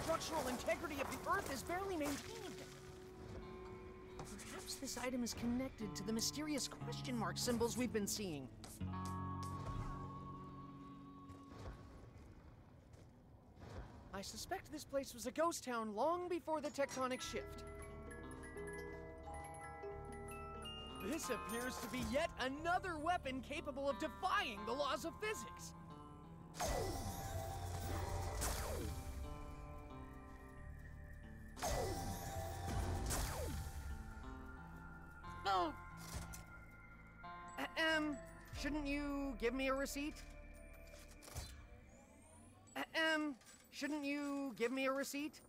structural integrity of the Earth is barely maintained. Perhaps this item is connected to the mysterious question mark symbols we've been seeing. I suspect this place was a ghost town long before the tectonic shift. This appears to be yet another weapon capable of defying the laws of physics. Oh! Shouldn't you give me a receipt? Shouldn't you give me a receipt?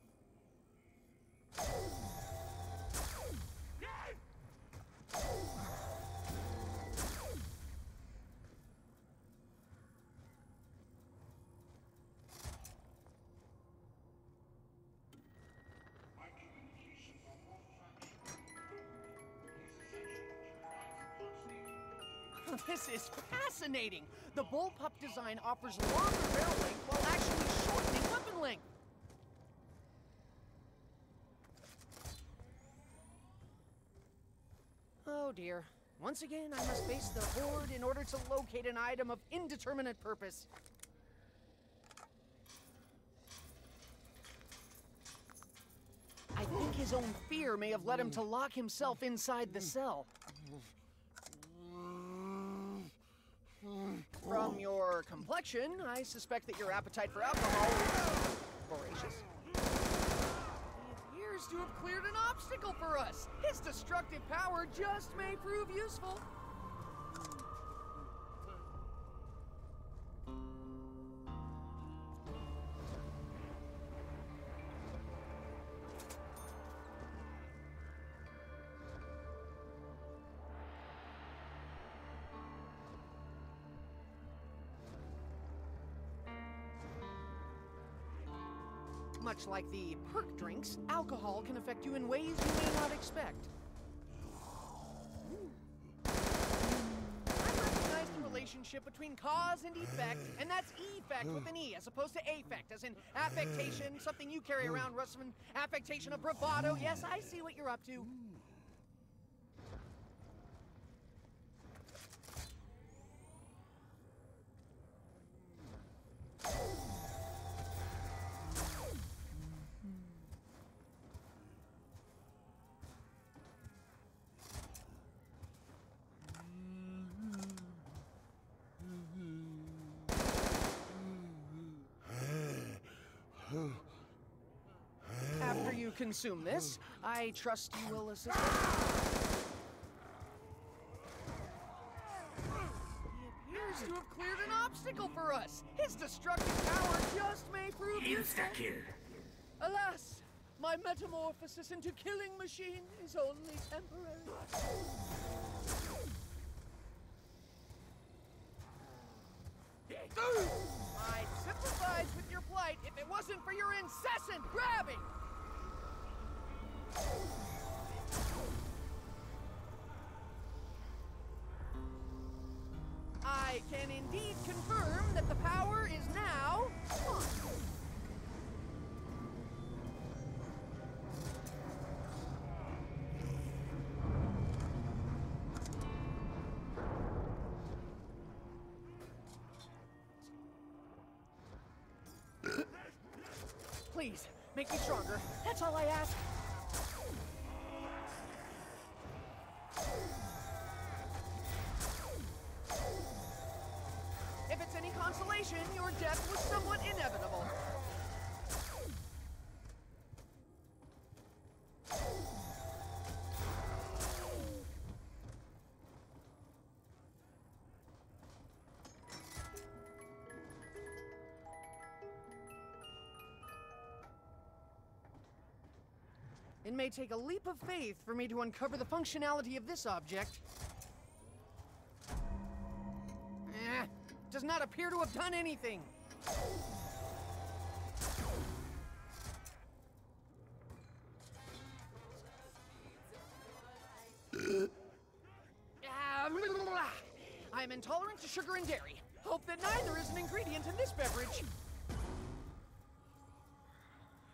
This is fascinating! The bullpup design offers longer barrel length while actually shortening weapon length! Oh dear. Once again, I must face the Horde in order to locate an item of indeterminate purpose. I think his own fear may have led him to lock himself inside the cell. From your complexion, I suspect that your appetite for alcohol is voracious. He appears to have cleared an obstacle for us. His destructive power just may prove useful. Much like the perk drinks, alcohol can affect you in ways you may not expect. I recognize the relationship between cause and effect, and that's effect with an E as opposed to affect, as in affectation, something you carry around, Russman. Affectation of bravado. Yes, I see what you're up to. After you consume this, I trust you will assist us. He appears to have cleared an obstacle for us. His destructive power just may prove useful. Insta-kill. Alas, my metamorphosis into killing machine is only temporary. I'd sympathize with your plight if it wasn't for your incessant grabbing! I can indeed confirm that the power is now on. Please, make me stronger. That's all I ask. If it's any consolation, your death was somewhat inevitable. It may take a leap of faith for me to uncover the functionality of this object. Does not appear to have done anything. I'm intolerant to sugar and dairy. Hope that neither is an ingredient in this beverage.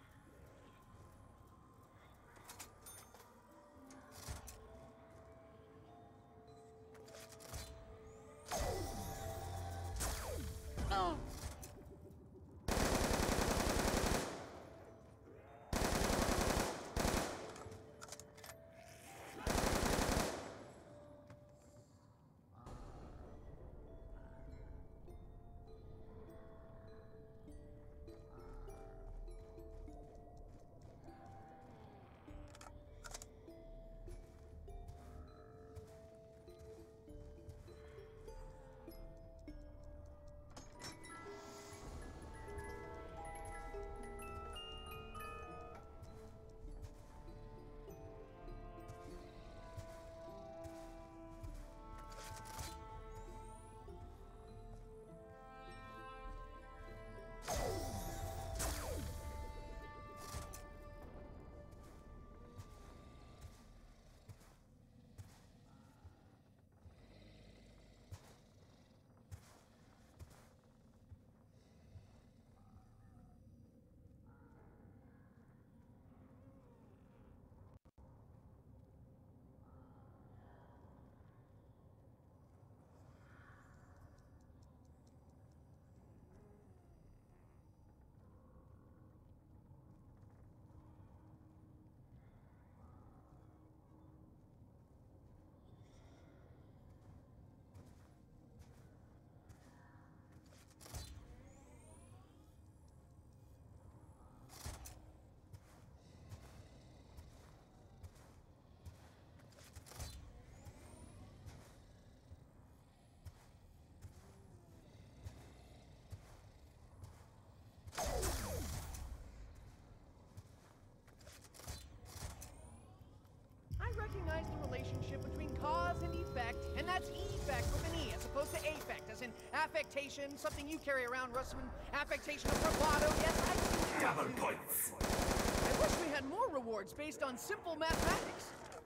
that's effect with an E as opposed to affect, as in affectation, something you carry around, Russman. Affectation of bravado, yes, I see. Double points! I wish we had more rewards based on simple mathematics.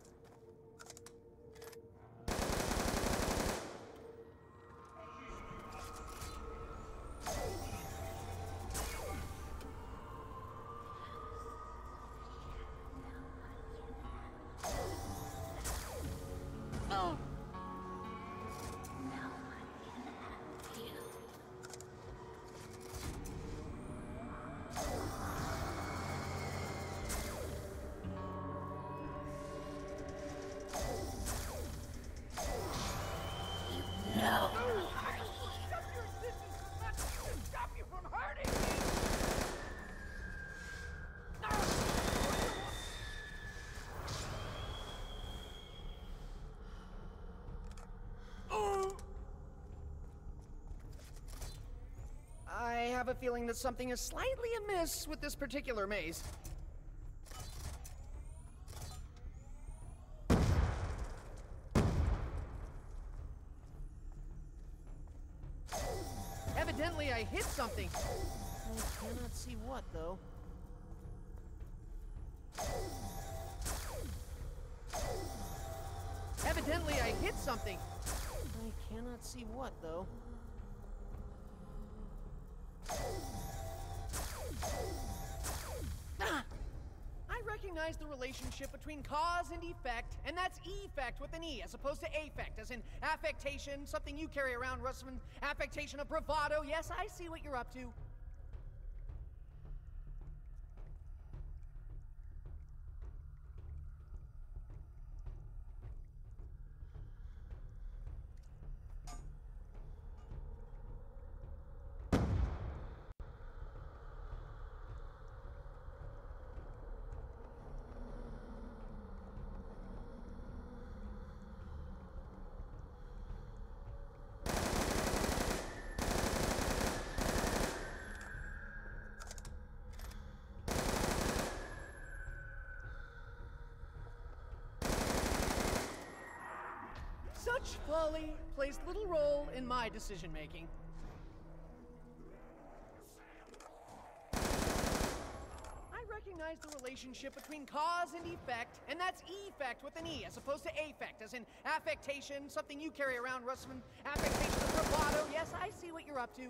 I have a feeling that something is slightly amiss with this particular maze. Evidently, I hit something. I cannot see what, though. Evidently, I hit something. I cannot see what, though. I recognize the relationship between cause and effect, and that's effect with an E as opposed to affect, as in affectation, something you carry around, Russman. Affectation of bravado, yes, I see what you're up to. Such folly plays little role in my decision-making. I recognize the relationship between cause and effect, and that's effect with an E as opposed to affect, as in affectation, something you carry around, Russman. Affectation of bravado, yes, I see what you're up to.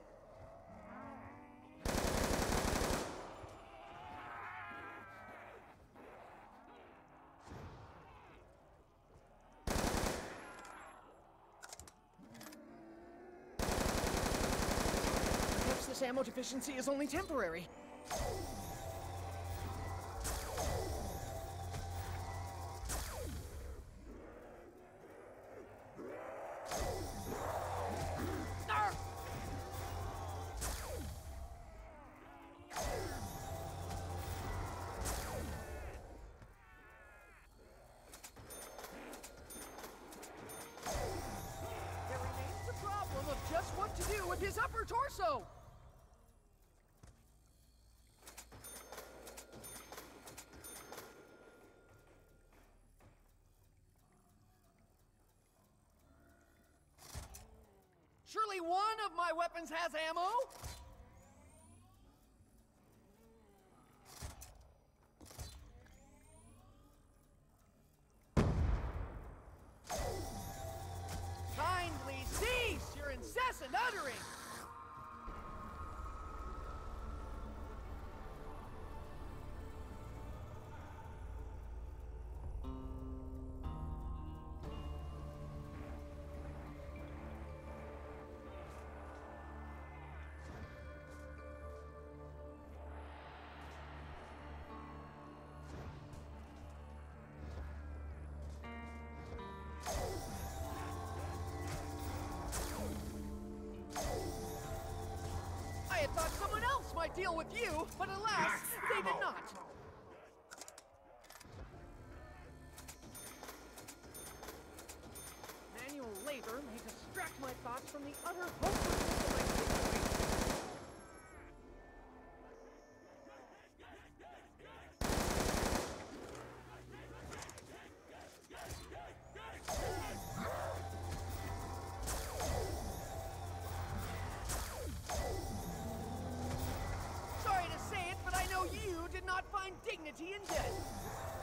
This ammo deficiency is only temporary. There remains the problem of just what to do with his upper torso. Surely one of my weapons has ammo? Kindly cease your incessant uttering! I thought someone else might deal with you, but alas, they did not. Manual labor may distract my thoughts from the utter hopelessness of my situation. find dignity in death.